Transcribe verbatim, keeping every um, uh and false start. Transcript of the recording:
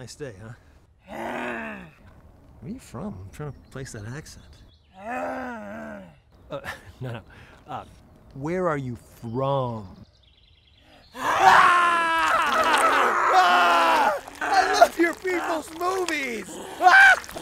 Nice day, huh? Where are you from? I'm trying to place that accent. Uh, no, no. Uh, where are you from? I love your people's movies!